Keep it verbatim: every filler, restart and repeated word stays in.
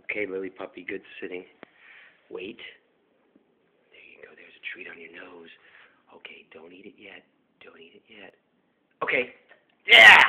Okay, Lily puppy, good sitting. Wait. There you go. There's a treat on your nose. Okay, don't eat it yet. Don't eat it yet. Okay. Yeah!